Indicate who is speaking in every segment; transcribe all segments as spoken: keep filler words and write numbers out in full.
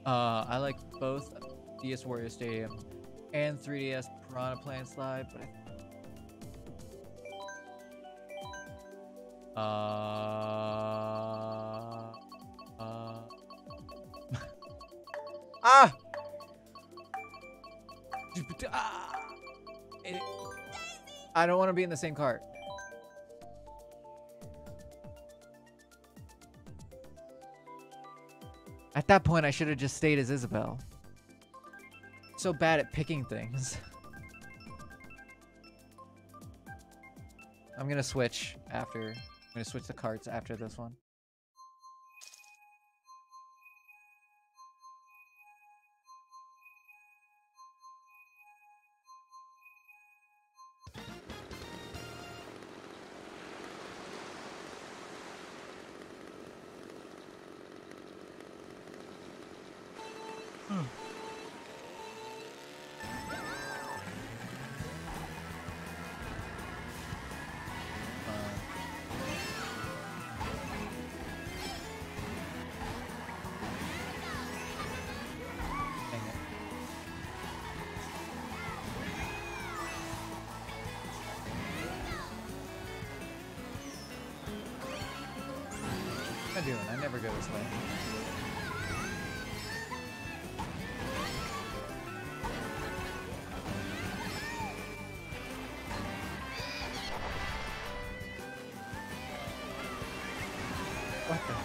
Speaker 1: Uh, I like both D S Warrior Stadium and three D S Piranha Plant Slide, but I Uh, uh, ah! ah! It, I don't want to be in the same cart. At that point, I should have just stayed as Isabelle. So bad at picking things. I'm gonna switch after. I'm gonna switch the carts after this one. Hmm. What am I doing? I never go this way. What the?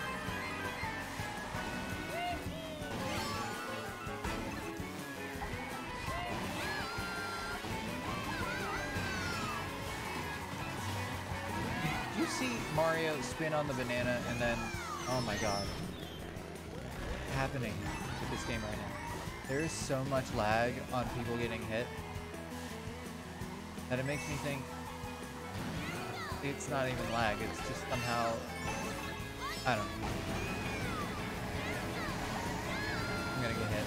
Speaker 1: Did you see Mario spin on the banana and then, oh my god, what's happening with this game right now? There is so much lag on people getting hit that it makes me think it's not even lag, it's just somehow, I don't know. I'm gonna get hit.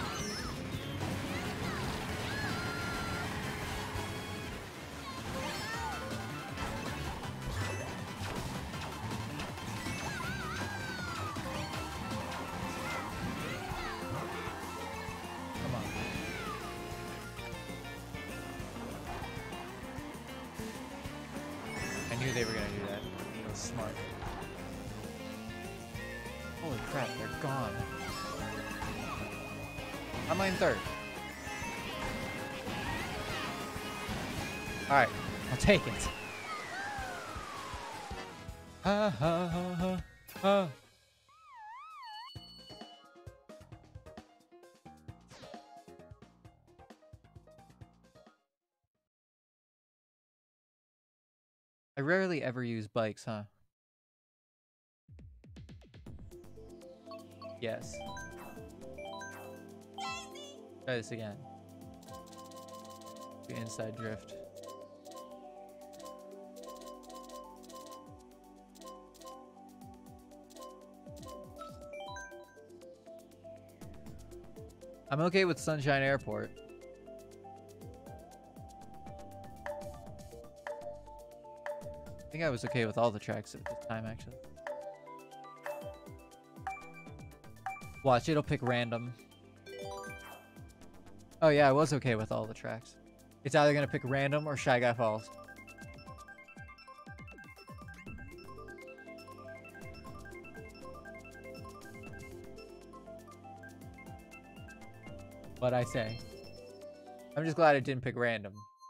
Speaker 1: Come on. I knew they were gonna do that. It was smart. Holy crap, they're gone. I'm in third. Alright, I'll take it. Ha ha ha ha ha. I rarely ever use bikes, huh? Yes. Try this again. The inside drift. I'm okay with Sunshine Airport. I think I was okay with all the tracks at this time, actually. Watch, it'll pick random. Oh yeah, I was okay with all the tracks. It's either gonna pick random or Shy Guy Falls. What I say. I'm just glad it didn't pick random.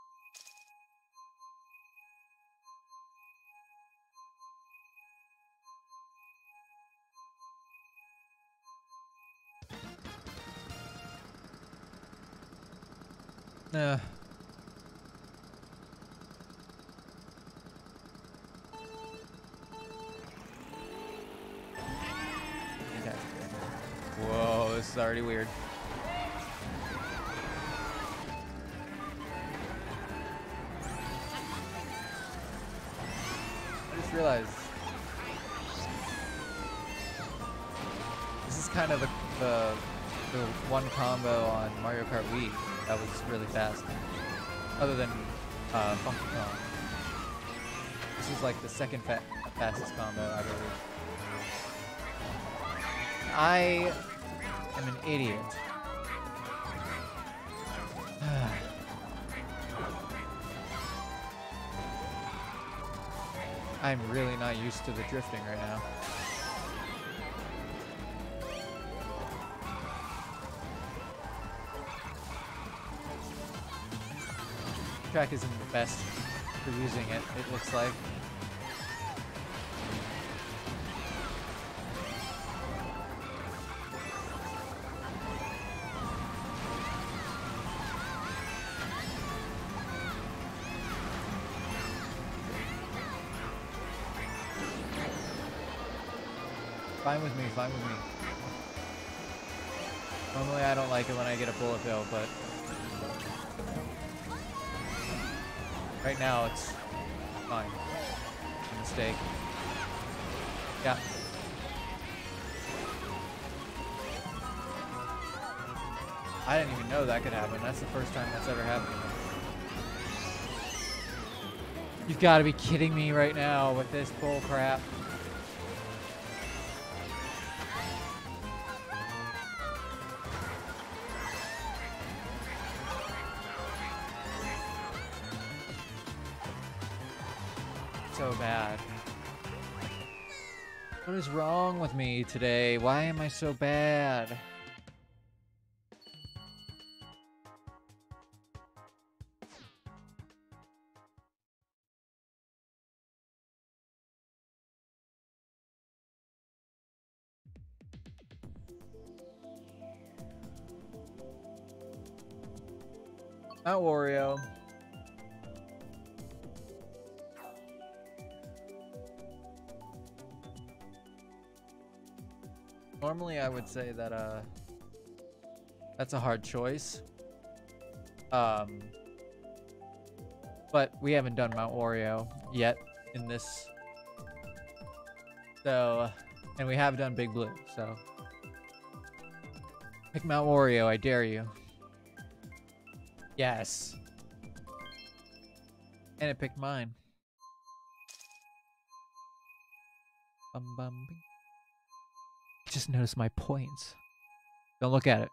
Speaker 1: Uh. Okay. Whoa, this is already weird. I just realized this is kind of the, the, the one combo on Mario Kart Wii that was really fast. Other than uh, Funky Kong. This is like the second fa fastest combo, I believe. I am an idiot. I'm really not used to the drifting right now. Track isn't the best for using it, it looks like. Fine with me, fine with me. Normally I don't like it when I get a bullet bill, but right now it's fine. A mistake. Yeah. I didn't even know that could happen. That's the first time that's ever happened to me. You've got to be kidding me right now with this bull crap. So bad. What is wrong with me today? Why am I so bad? Not Wario. Normally I would say that uh that's a hard choice. Um but we haven't done Mount Wario yet in this. So and we have done Big Blue, so pick Mount Wario, I dare you. Yes. And it picked mine. Bum bum bing. Just notice my points. Don't look at it.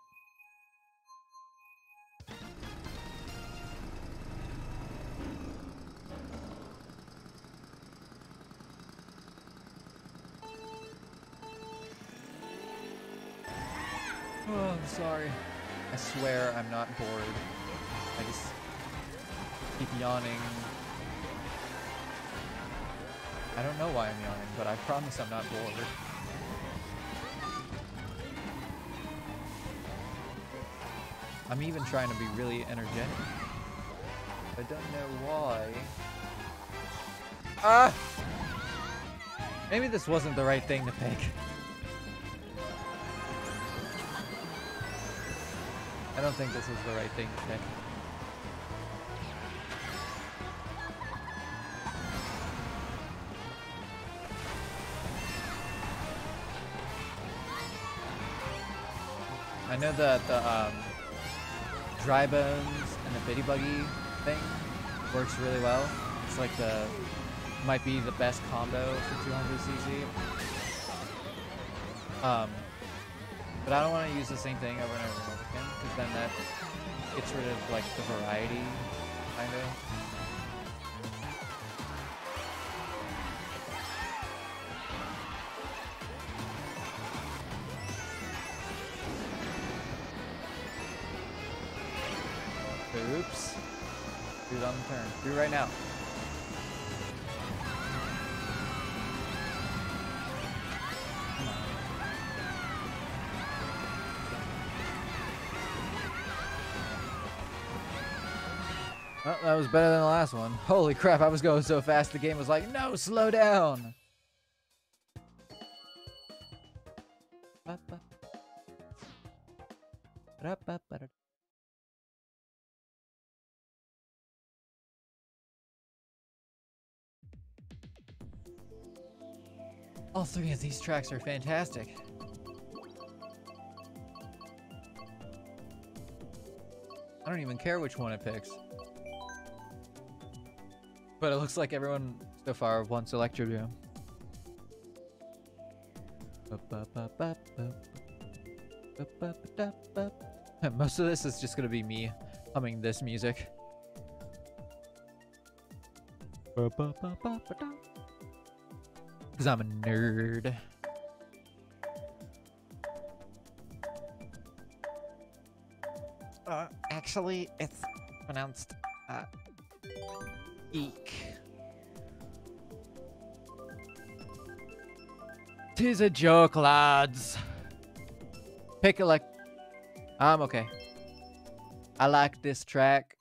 Speaker 1: Oh, I'm sorry. I swear I'm not bored. I just keep yawning. I don't know why I'm yawning, but I promise I'm not bored. I'm even trying to be really energetic. I don't know why. Ah! Maybe this wasn't the right thing to pick. I don't think this was the right thing to pick. I know that the um, dry bones and the bitty buggy thing works really well. It's like the might be the best combo for two hundred C C. Um, but I don't want to use the same thing over and over and over again, because then that gets rid of like the variety, kind of. Oops. Do it on the turn. Do it right now. Come on. Oh, that was better than the last one. Holy crap, I was going so fast the game was like, no, slow down. All three of these tracks are fantastic. I don't even care which one it picks. But it looks like everyone so far wants Electro Doom. Most of this is just gonna be me humming this music. Because I'm a nerd. Uh, actually, it's pronounced uh, eek. Tis a joke, lads. Pick a like. I'm okay. I like this track.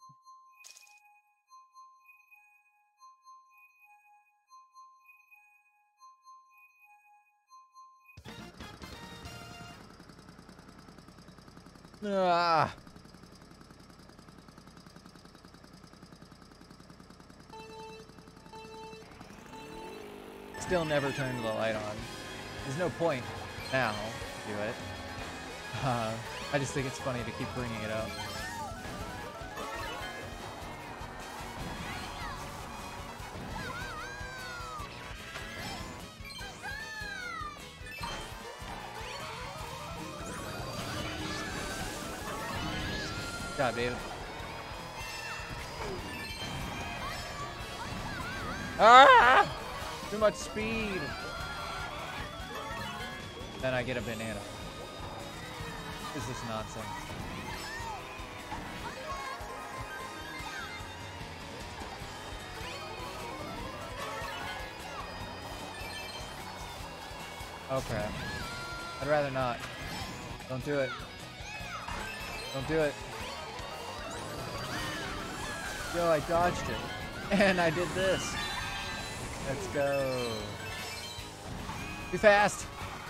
Speaker 1: Ah. Still never turned the light on. There's no point now to do it. Uh, I just think it's funny to keep bringing it up. God, dude. Ah! Too much speed. Then I get a banana. What is this nonsense? Okay. I'd rather not. Don't do it. Don't do it. Yo, I dodged it. And I did this. Let's go. Too fast.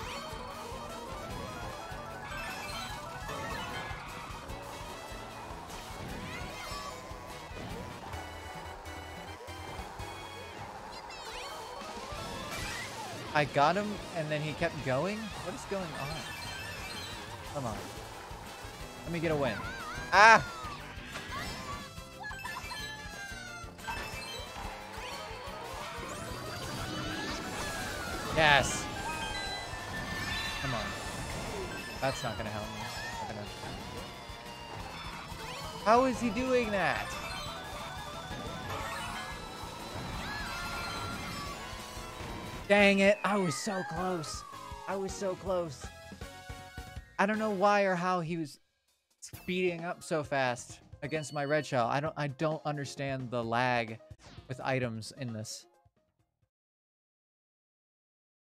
Speaker 1: I got him, and then he kept going? What is going on? Come on. Let me get a win. Ah! Yes! Come on. That's not gonna help me. Not gonna... How is he doing that? Dang it, I was so close. I was so close. I don't know why or how he was speeding up so fast against my red shell. I don't I don't understand the lag with items in this.